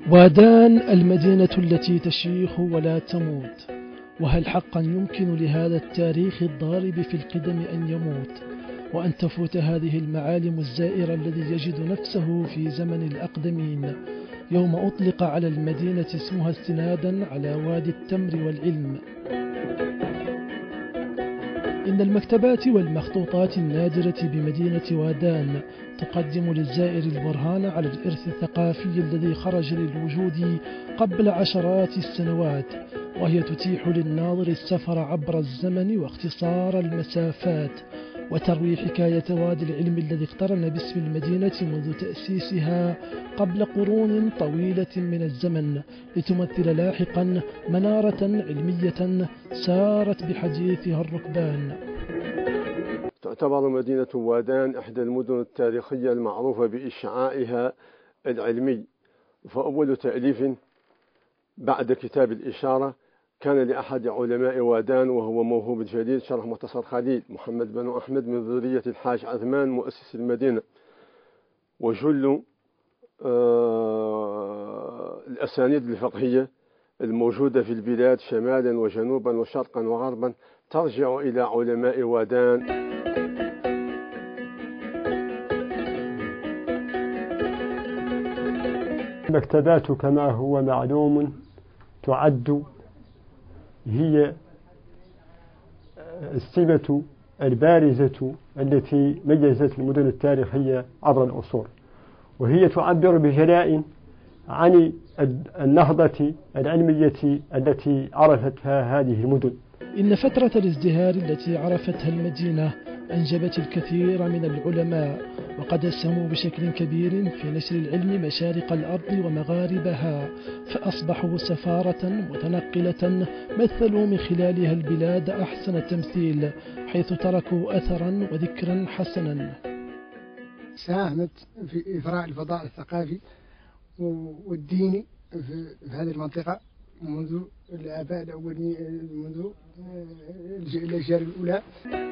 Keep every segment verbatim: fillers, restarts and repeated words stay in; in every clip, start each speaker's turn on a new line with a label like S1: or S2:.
S1: وادان المدينة التي تشيخ ولا تموت، وهل حقا يمكن لهذا التاريخ الضارب في القدم أن يموت وأن تفوت هذه المعالم الزائرة الذي يجد نفسه في زمن الأقدمين يوم أطلق على المدينة اسمها استنادا على وادي التمر والعلم؟ إن المكتبات والمخطوطات النادرة بمدينة وادان تقدم للزائر البرهان على الإرث الثقافي الذي خرج للوجود قبل عشرات السنوات، وهي تتيح للناظر السفر عبر الزمن واختصار المسافات وتروي حكاية وادي العلم الذي اقترن باسم المدينة منذ تأسيسها قبل قرون طويلة من الزمن، لتمثل لاحقا منارة علمية سارت بحديثها الركبان.
S2: تعتبر مدينة وادان إحدى المدن التاريخية المعروفة بإشعاعها العلمي، فأول تأليف بعد كتاب الإشارة كان لأحد علماء وادان وهو موهوب الجليل شرح مختصر خليل محمد بن أحمد من ذرية الحاج عثمان مؤسس المدينة. وجل آه الأسانيد الفقهية الموجودة في البلاد شمالا وجنوبا وشرقا وغربا ترجع إلى علماء وادان.
S3: المكتبات كما هو معلوم تعد هي السمة البارزة التي ميزت المدن التاريخية عبر العصور، وهي تعبر بجلاء عن النهضة العلمية التي عرفتها هذه المدن.
S1: إن فترة الازدهار التي عرفتها المدينة أنجبت الكثير من العلماء، وقد أسهموا بشكل كبير في نشر العلم مشارق الأرض ومغاربها، فأصبحوا سفارة متنقلة مثلوا من خلالها البلاد أحسن تمثيل، حيث تركوا أثرا وذكرا حسنا.
S4: ساهمت في إثراء الفضاء الثقافي والديني في هذه المنطقة منذ الآباء الأولين، منذ الأجيال الأولى.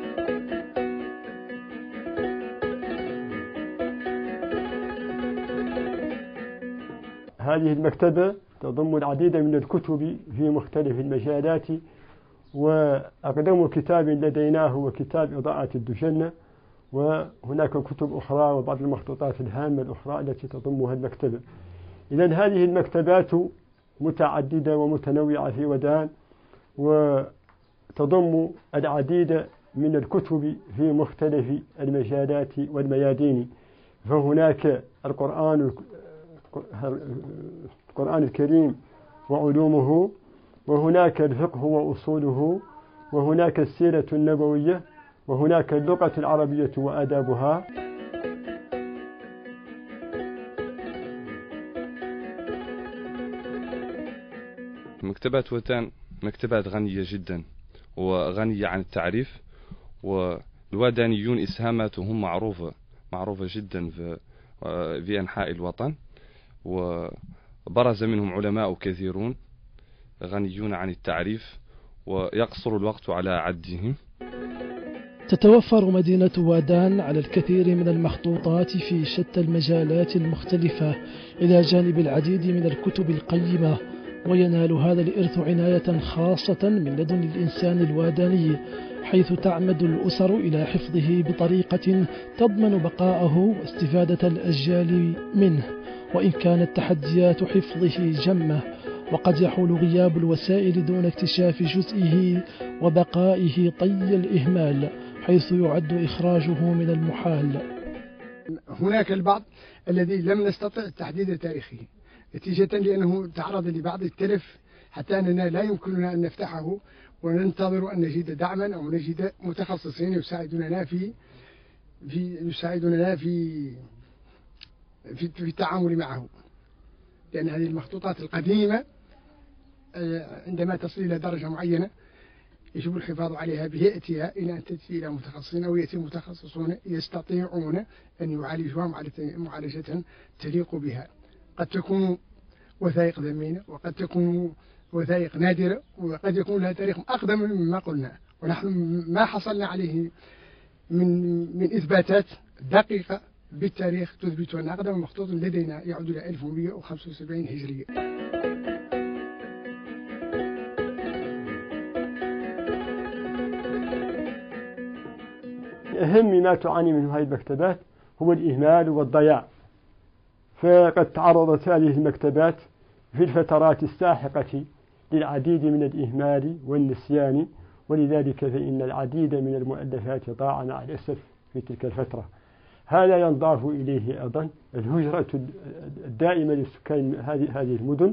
S3: هذه المكتبة تضم العديد من الكتب في مختلف المجالات، وأقدم كتاب لدينا هو كتاب إضاءة الدجنة، وهناك كتب أخرى وبعض المخطوطات الهامة الأخرى التي تضمها المكتبة. إذن هذه المكتبات متعددة ومتنوعة في ودان، وتضم العديد من الكتب في مختلف المجالات والميادين. فهناك القرآن القرآن الكريم وعلومه، وهناك الفقه وأصوله، وهناك السيرة النبوية، وهناك اللغة العربية وآدابها.
S5: مكتبات وادان مكتبات غنية جدا وغنية عن التعريف، والوادانيون إسهاماتهم معروفة معروفة جدا في في أنحاء الوطن، وبرز منهم علماء كثيرون غنيون عن التعريف ويقصر الوقت على عدهم.
S1: تتوفر مدينة وادان على الكثير من المخطوطات في شتى المجالات المختلفة، إلى جانب العديد من الكتب القيمة، وينال هذا الإرث عناية خاصة من لدن الإنسان الواداني، حيث تعمد الأسر إلى حفظه بطريقة تضمن بقاءه واستفادة الأجيال منه، وإن كانت تحديات حفظه جمة، وقد يحول غياب الوسائل دون اكتشاف جزئه وبقائه طي الإهمال، حيث يعد إخراجه من المحال.
S4: هناك البعض الذي لم نستطع تحديد تاريخه نتيجة لأنه تعرض لبعض التلف، حتى أننا لا يمكننا أن نفتحه وننتظر أن نجد دعما أو نجد متخصصين يساعدوننا في في يساعدوننا في في, في التعامل معه، لأن هذه المخطوطات القديمة عندما تصل إلى درجة معينة يجب الحفاظ عليها بهيئتها إلى أن تأتي إلى متخصصين، أو يأتي متخصصون يستطيعون أن يعالجوها معالجة تليق بها. قد تكون وثائق ثمينة، وقد تكون وثائق نادرة، وقد يكون لها تاريخ أقدم مما قلنا، ونحن ما حصلنا عليه من من إثباتات دقيقة بالتاريخ تثبت أن أقدم مخطوط لدينا يعود إلى ألف ومئة وخمسة وسبعين هجرية.
S3: أهم ما تعاني منه هذه المكتبات هو الإهمال والضياع، فقد تعرضت هذه المكتبات في الفترات الساحقة للعديد من الإهمال والنسيان، ولذلك فإن العديد من المؤلفات ضاع مع الأسف في تلك الفترة. هذا ينضاف إليه أيضا الهجرة الدائمة لسكان هذه المدن،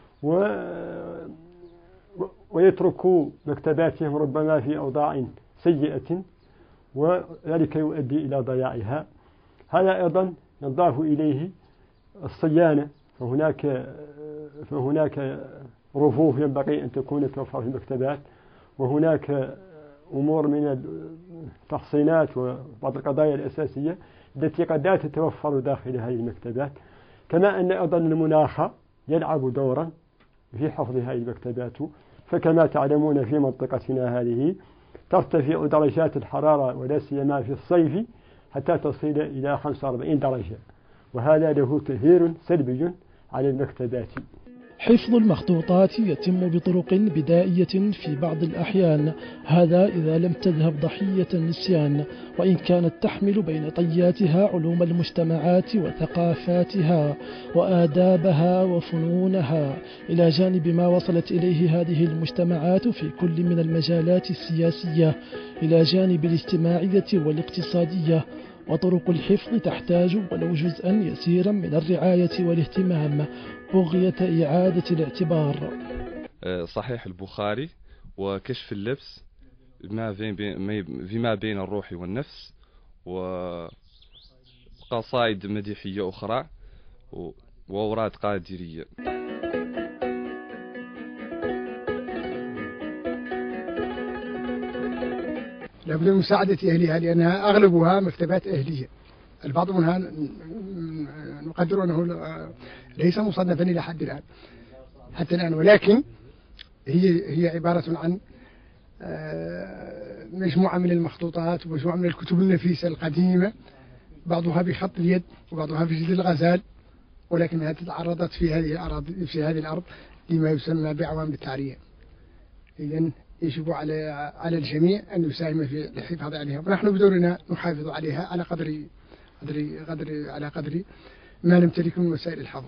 S3: ويتركوا مكتباتهم ربما في أوضاع سيئة، وذلك يؤدي إلى ضياعها. هذا أيضا ينضاف إليه الصيانة، فهناك فهناك رفوف ينبغي أن تكون توفر في المكتبات، وهناك أمور من التحصينات وبعض القضايا الأساسية التي قد لا تتوفر داخل هذه المكتبات. كما أن أيضا المناخ يلعب دورا في حفظ هذه المكتبات، فكما تعلمون في منطقتنا هذه ترتفع درجات الحرارة ولا سيما في الصيف حتى تصل إلى خمسة وأربعين درجة، وهذا له تأثير سلبي على المكتبات.
S1: حفظ المخطوطات يتم بطرق بدائية في بعض الأحيان، هذا إذا لم تذهب ضحية النسيان، وإن كانت تحمل بين طياتها علوم المجتمعات وثقافاتها وآدابها وفنونها، إلى جانب ما وصلت إليه هذه المجتمعات في كل من المجالات السياسية، إلى جانب الاجتماعية والاقتصادية. وطرق الحفظ تحتاج ولو جزءا يسيرا من الرعاية والاهتمام بغية إعادة الاعتبار.
S5: صحيح البخاري وكشف اللبس فيما بين الروح والنفس، وقصائد مديحية أخرى وأوراد قادرية.
S4: لابد من مساعدة أهلها لأنها أغلبها مكتبات أهلية. البعض منها نقدر أنه ليس مصنفا إلى حد الآن حتى الآن، ولكن هي هي عبارة عن مجموعة من المخطوطات ومجموعة من الكتب النفيسة القديمة، بعضها بخط اليد وبعضها في جلد الغزال، ولكنها تعرضت في هذه الأرض في هذه الأرض لما يسمى بعوامل التعرية. إذن يجب على على الجميع أن يساهم في الحفاظ عليها، ونحن بدورنا نحافظ عليها على قدر قدر قدر على قدر ما نمتلك من وسائل الحفظ.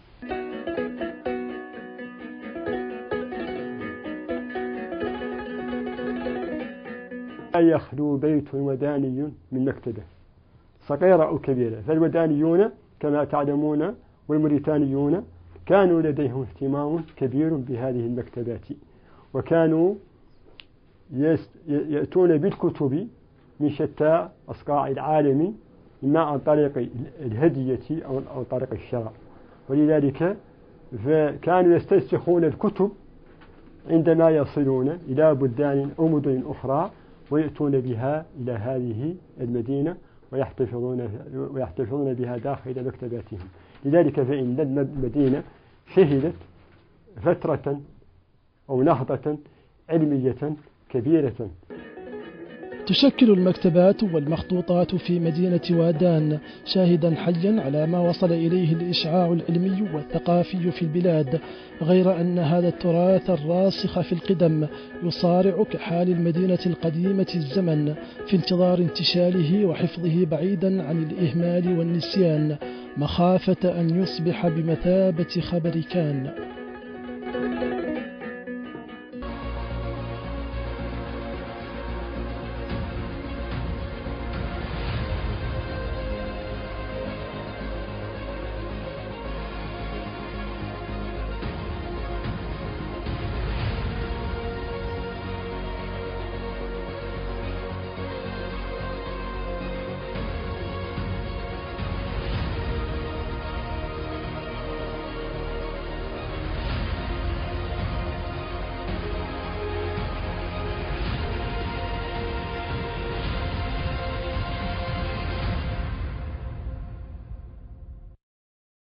S3: لا يخلو بيت وداني من مكتبة صغيرة أو كبيرة، فالودانيون كما تعلمون والموريتانيون كانوا لديهم اهتمام كبير بهذه المكتبات، وكانوا يأتون بالكتب من شتى أصقاع العالم، إما عن طريق الهدية أو عن طريق الشراء، ولذلك فكانوا يستنسخون الكتب عندما يصلون إلى بلدان أو مدن أخرى ويأتون بها إلى هذه المدينة ويحتفظون ويحتفظون بها داخل مكتباتهم. لذلك فإن المدينة شهدت فترة أو نهضة علمية كبيرة.
S1: تشكل المكتبات والمخطوطات في مدينة وادان شاهدا حيا على ما وصل إليه الإشعاع العلمي والثقافي في البلاد، غير أن هذا التراث الراسخ في القدم يصارع كحال المدينة القديمة الزمن في انتظار انتشاله وحفظه بعيدا عن الإهمال والنسيان، مخافة أن يصبح بمثابة خبر كان.